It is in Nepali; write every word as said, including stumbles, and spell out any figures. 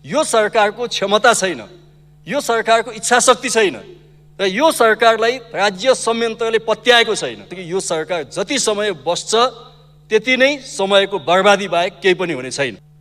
यो सरकारको क्षमता छैन, यो सरकारको इच्छाशक्ति छैन र यो सरकारलाई राज्य संयन्त्रले पत्याएको छैन कि यो सरकार जति समय बस्छ त्यति नै समयको बर्बादी बाहेक केही पनि हुने छैन।